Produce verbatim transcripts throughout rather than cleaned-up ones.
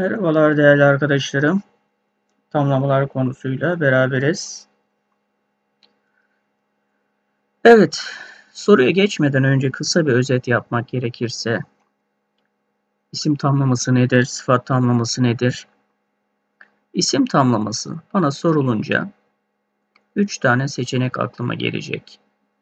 Merhabalar değerli arkadaşlarım. Tamlamalar konusuyla beraberiz. Evet, soruya geçmeden önce kısa bir özet yapmak gerekirse, isim tamlaması nedir, sıfat tamlaması nedir? İsim tamlaması bana sorulunca üç tane seçenek aklıma gelecek.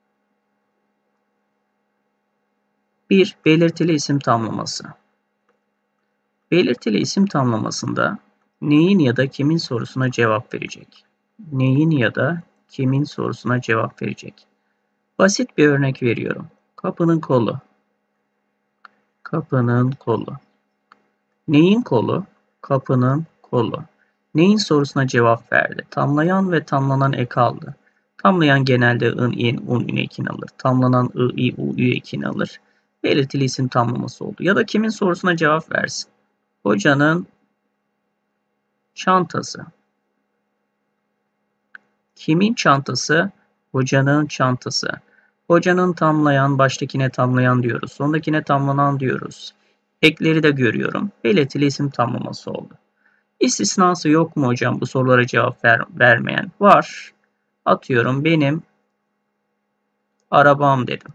bir. Belirtili isim tamlaması. Belirtili isim tamlamasında neyin ya da kimin sorusuna cevap verecek. Neyin ya da kimin sorusuna cevap verecek. Basit bir örnek veriyorum. Kapının kolu. Kapının kolu. Neyin kolu? Kapının kolu. Neyin sorusuna cevap verdi. Tamlayan ve tamlanan ek aldı. Tamlayan genelde ın, in, un, ün ekini alır. Tamlanan ı, i, u, ü ekini alır. Belirtili isim tamlaması oldu. Ya da kimin sorusuna cevap versin. Hocanın çantası. Kimin çantası? Hocanın çantası. Hocanın tamlayan, baştakine tamlayan diyoruz. Sondakine tamlanan diyoruz. Ekleri de görüyorum. Belirtili isim tamlaması oldu. İstisnası yok mu hocam bu sorulara cevap ver, vermeyen? Var. Atıyorum benim arabam dedim.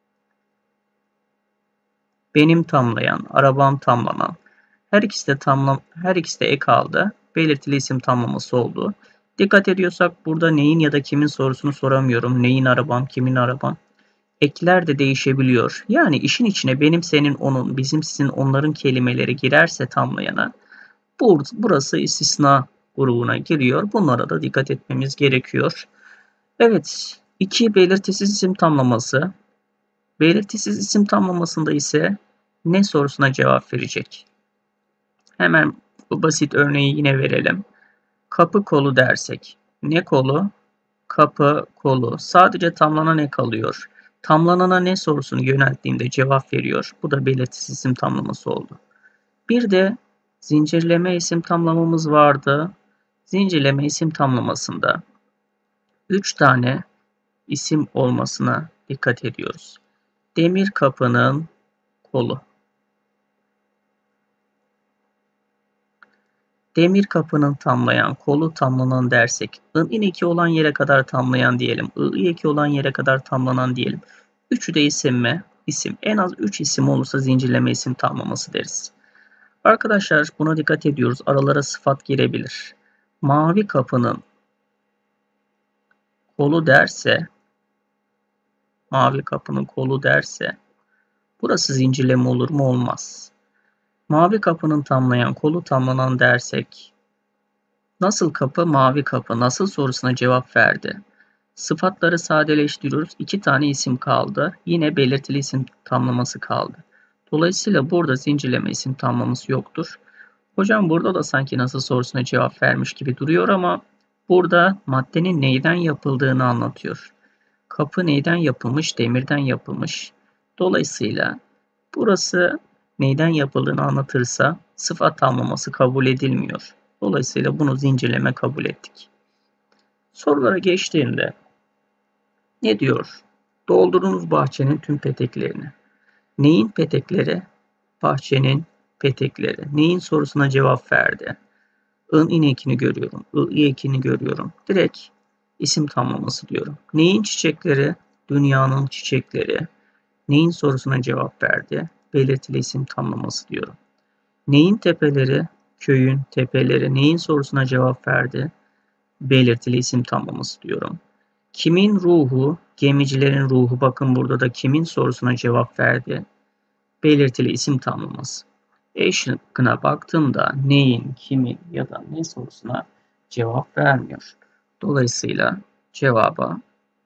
Benim tamlayan, arabam tamlanan. Her ikisi de tamlam, her ikisi de ek aldı. Belirtili isim tamlaması oldu. Dikkat ediyorsak burada neyin ya da kimin sorusunu soramıyorum. Neyin arabam, kimin arabam. Ekler de değişebiliyor. Yani işin içine benim, senin, onun, bizim, sizin, onların kelimeleri girerse tamlayana burası istisna grubuna giriyor. Bunlara da dikkat etmemiz gerekiyor. Evet, iki belirtisiz isim tamlaması. Belirtisiz isim tamlamasında ise ne sorusuna cevap verecek. Hemen bu basit örneği yine verelim. Kapı kolu dersek. Ne kolu? Kapı kolu. Sadece tamlanan ne kalıyor? Tamlanana ne sorusunu yönelttiğimde cevap veriyor. Bu da belirtisiz isim tamlaması oldu. Bir de zincirleme isim tamlamamız vardı. Zincirleme isim tamlamasında üç tane isim olmasına dikkat ediyoruz. Demir kapının kolu. Demir kapının tamlayan, kolu tamlanan dersek, ın in eki olan yere kadar tamlayan diyelim, ı i eki olan yere kadar tamlanan diyelim. Üçü de isim mi? İsim. En az üç isim olursa zincirleme isim tamlaması deriz. Arkadaşlar buna dikkat ediyoruz. Aralara sıfat girebilir. Mavi kapının kolu derse, mavi kapının kolu derse, burası zincirleme olur mu? Olmaz. Mavi kapının tamlayan, kolu tamlanan dersek, nasıl kapı? Mavi kapı. Nasıl sorusuna cevap verdi. Sıfatları sadeleştiriyoruz. İki tane isim kaldı. Yine belirtili isim tamlaması kaldı. Dolayısıyla burada zincirleme isim tamlaması yoktur. Hocam burada da sanki nasıl sorusuna cevap vermiş gibi duruyor ama burada maddenin neyden yapıldığını anlatıyor. Kapı neyden yapılmış? Demirden yapılmış. Dolayısıyla burası neyden yapıldığını anlatırsa sıfat tamlaması kabul edilmiyor. Dolayısıyla bunu zincirleme kabul ettik. Sorulara geçtiğimde ne diyor? Doldurunuz bahçenin tüm peteklerini. Neyin petekleri? Bahçenin petekleri. Neyin sorusuna cevap verdi. ın in ekini görüyorum. I i ekini görüyorum. Direkt isim tamlaması diyorum. Neyin çiçekleri? Dünyanın çiçekleri. Neyin sorusuna cevap verdi. Belirtili isim tamlaması diyorum. Neyin tepeleri? Köyün tepeleri. Neyin sorusuna cevap verdi. Belirtili isim tamlaması diyorum. Kimin ruhu? Gemicilerin ruhu. Bakın burada da kimin sorusuna cevap verdi. Belirtili isim tamlaması. E şıkkına baktığımda neyin, kimin ya da ne sorusuna cevap vermiyor. Dolayısıyla cevaba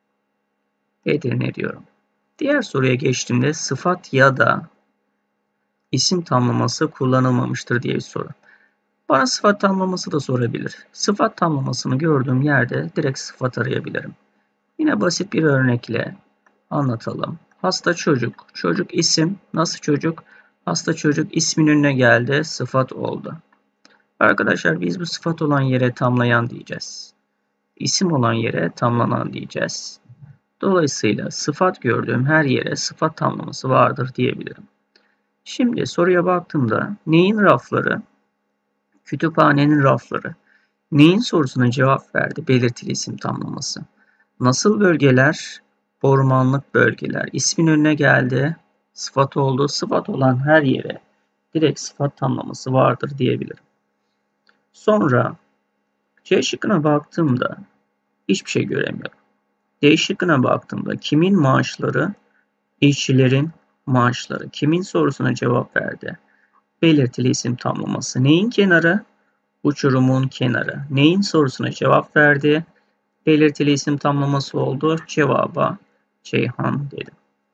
Edirne diyorum. Diğer soruya geçtiğimde sıfat ya da isim tamlaması kullanılmamıştır diye bir soru. Bana sıfat tamlaması da sorabilir. Sıfat tamlamasını gördüğüm yerde direkt sıfat arayabilirim. Yine basit bir örnekle anlatalım. Hasta çocuk. Çocuk isim. Nasıl çocuk? Hasta çocuk ismin önüne geldi. Sıfat oldu. Arkadaşlar biz bu sıfat olan yere tamlayan diyeceğiz. İsim olan yere tamlanan diyeceğiz. Dolayısıyla sıfat gördüğüm her yere sıfat tamlaması vardır diyebilirim. Şimdi soruya baktığımda neyin rafları? Kütüphanenin rafları. Neyin sorusuna cevap verdi? Belirtili isim tamlaması. Nasıl bölgeler? Ormanlık bölgeler. İsmin önüne geldi. Sıfat oldu. Sıfat olan her yere direkt sıfat tamlaması vardır diyebilirim. Sonra C şıkkına baktığımda hiçbir şey göremiyorum. D şıkkına baktığımda kimin maaşları? İşçilerin maaşları. Kimin sorusuna cevap verdi? Belirtili isim tamlaması. Neyin kenarı? Uçurumun kenarı. Neyin sorusuna cevap verdi? Belirtili isim tamlaması oldu. Cevaba Ceyhan dedim.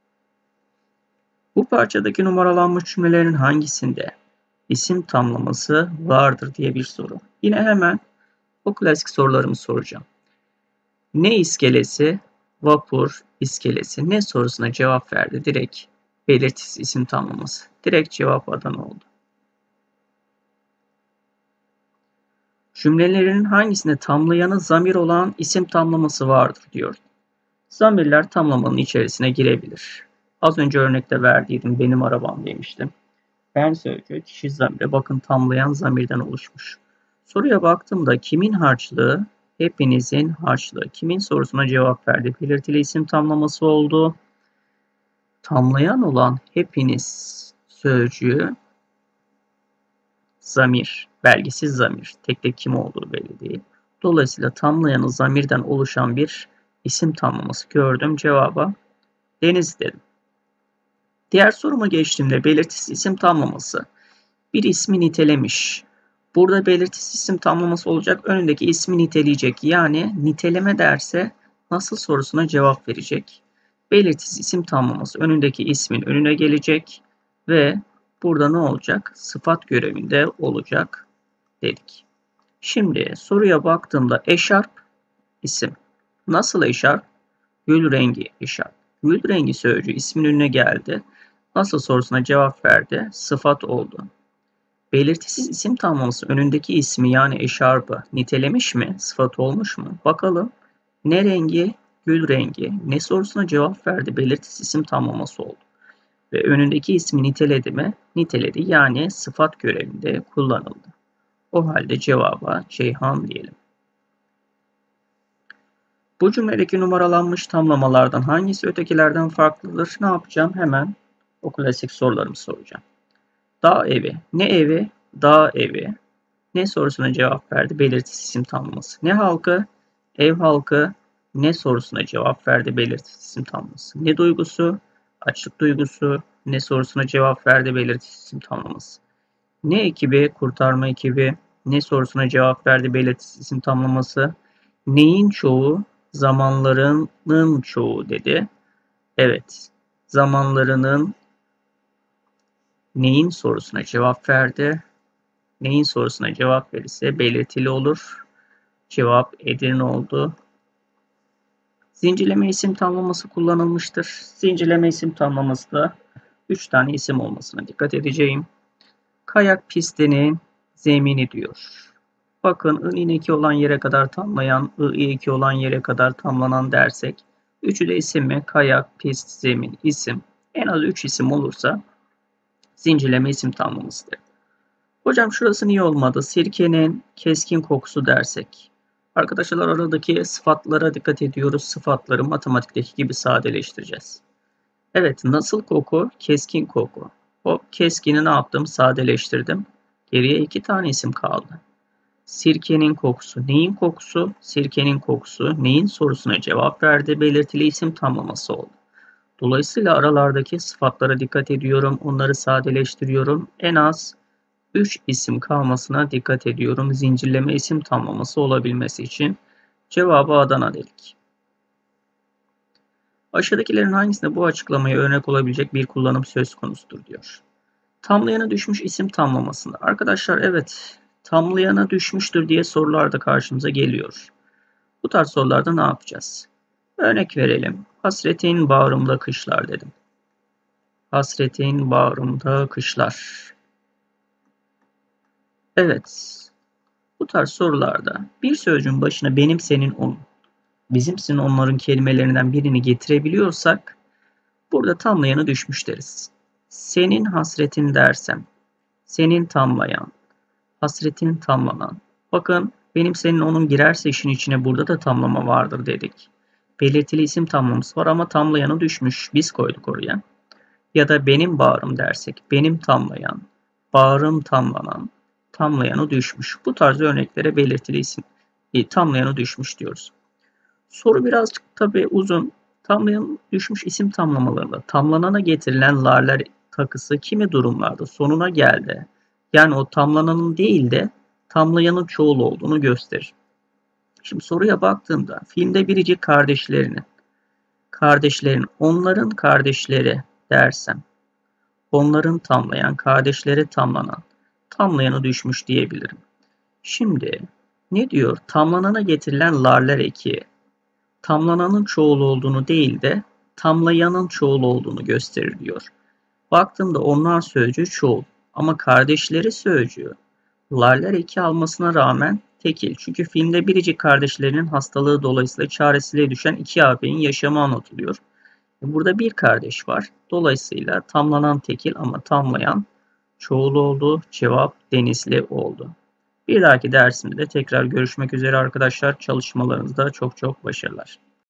Bu parçadaki numaralanmış cümlelerin hangisinde isim tamlaması vardır diye bir soru. Yine hemen o klasik sorularımı soracağım. Ne iskelesi? Vapur iskelesi. Ne sorusuna cevap verdi? Direkt belirtisiz isim tamlaması. Direkt cevap Adana oldu. Cümlelerin hangisinde tamlayanı zamir olan isim tamlaması vardır diyor. Zamirler tamlamanın içerisine girebilir. Az önce örnekte verdiydim, benim arabam demiştim. Ben sözcüğü kişi zamiri, bakın tamlayan zamirden oluşmuş. Soruya baktığımda kimin harçlığı? Hepinizin harçlığı. Kimin sorusuna cevap verdi? Belirtili isim tamlaması oldu. Tamlayan olan hepiniz sözcüğü zamir, belgesiz zamir. Tek tek kim olduğu belli değil. Dolayısıyla tamlayanı zamirden oluşan bir isim tamlaması gördüm. Cevaba Deniz dedim. Diğer soruma geçtiğimde belirtisiz isim tamlaması. Bir ismi nitelemiş. Burada belirtisiz isim tamlaması olacak. Önündeki ismi niteleyecek. Yani niteleme derse nasıl sorusuna cevap verecek. Belirtisiz isim tamlaması önündeki ismin önüne gelecek ve burada ne olacak? Sıfat görevinde olacak dedik. Şimdi soruya baktığımda eşarp isim. Nasıl eşarp? Gül rengi eşarp. Gül rengi sözcüğü ismin önüne geldi. Nasıl sorusuna cevap verdi? Sıfat oldu. Belirtisiz isim tamlaması önündeki ismi yani eşarbı nitelemiş mi? Sıfat olmuş mu? Bakalım. Ne rengi? Gül rengi. Ne sorusuna cevap verdi? Belirtisiz isim tamlaması oldu. Ve önündeki ismi niteledi mi? Niteledi. Yani sıfat görevinde kullanıldı. O halde cevaba Ceyhan diyelim. Bu cümledeki numaralanmış tamlamalardan hangisi ötekilerden farklıdır? Ne yapacağım? Hemen o klasik sorularımı soracağım. Dağ evi. Ne evi? Dağ evi. Ne sorusuna cevap verdi? Belirtisiz isim tamlaması. Ne halkı? Ev halkı. Ne sorusuna cevap verdi? Belirtisiz isim tamlaması. Ne duygusu? Açlık duygusu. Ne sorusuna cevap verdi? Belirtisiz isim tamlaması. Ne ekibi? Kurtarma ekibi. Ne sorusuna cevap verdi? Belirtisiz isim tamlaması. Neyin çoğu? Zamanlarının çoğu dedi. Evet. Zamanlarının neyin sorusuna cevap verdi? Neyin sorusuna cevap verirse belirtili olur. Cevap Edirne oldu. Zincirleme isim tamlaması kullanılmıştır. Zincirleme isim tamlamasında üç tane isim olmasına dikkat edeceğim. Kayak pistinin zemini diyor. Bakın I iki olan yere kadar tamlayan, I iki olan yere kadar tamlanan dersek üçü de isim mi? Kayak, pist, zemin, isim. En az üç isim olursa zincirleme isim tamlamasıdır. Hocam şurası niye olmadı? Sirkenin keskin kokusu dersek. Arkadaşlar aradaki sıfatlara dikkat ediyoruz. Sıfatları matematikteki gibi sadeleştireceğiz. Evet, nasıl koku? Keskin koku. O keskini ne yaptım? Sadeleştirdim. Geriye iki tane isim kaldı. Sirkenin kokusu. Neyin kokusu? Sirkenin kokusu. Neyin sorusuna cevap verdi? Belirtili isim tamlaması oldu. Dolayısıyla aralardaki sıfatlara dikkat ediyorum. Onları sadeleştiriyorum. En az üç isim kalmasına dikkat ediyorum. Zincirleme isim tamlaması olabilmesi için. Cevabı Adana dedik. Aşağıdakilerin hangisinde bu açıklamaya örnek olabilecek bir kullanım söz konusudur diyor. Tamlayana düşmüş isim tamlamasında. Arkadaşlar evet, tamlayana düşmüştür diye sorular da karşımıza geliyor. Bu tarz sorularda ne yapacağız? Örnek verelim. Hasretin bağrımda kışlar dedim. Hasretin bağrımda kışlar. Evet. Bu tarz sorularda bir sözcüğün başına benim, senin, onun, bizimsin, onların kelimelerinden birini getirebiliyorsak burada tamlayanı düşmüş deriz. Senin hasretin dersem, senin tamlayan, Hasretin tamlanan. Bakın benim senin onun girerse işin içine burada da tamlama vardır dedik. Belirtili isim tamlaması var ama tamlayanı düşmüş. Biz koyduk oraya. Ya da benim bağrım dersek benim tamlayan, bağrım tamlanan, tamlayanı düşmüş. Bu tarz örneklere belirtili isim e, tamlayanı düşmüş diyoruz. Soru birazcık tabii uzun. Tamlayan düşmüş isim tamlamalarında tamlanana getirilen larlar takısı kimi durumlarda sonuna geldi. Yani o tamlananın değil de tamlayanın çoğul olduğunu gösterir. Şimdi soruya baktığımda filmde biricik kardeşlerinin, kardeşlerin, onların kardeşleri dersem, onların tamlayan, kardeşleri tamlanan, tamlayanı düşmüş diyebilirim. Şimdi ne diyor? Tamlanana getirilen larlar eki tamlananın çoğul olduğunu değil de tamlayanın çoğul olduğunu gösterir diyor. Baktığımda onlar sözcüğü çoğul ama kardeşleri sözcüğü larlar eki almasına rağmen tekil. Çünkü filmde biricik kardeşlerinin hastalığı dolayısıyla çaresizliğe düşen iki ağabeyin yaşamı anlatılıyor. Burada bir kardeş var. Dolayısıyla tamlanan tekil ama tamlayan çoğul oldu. Cevap Denizli oldu. Bir dahaki dersimde tekrar görüşmek üzere arkadaşlar. Çalışmalarınızda çok çok başarılar.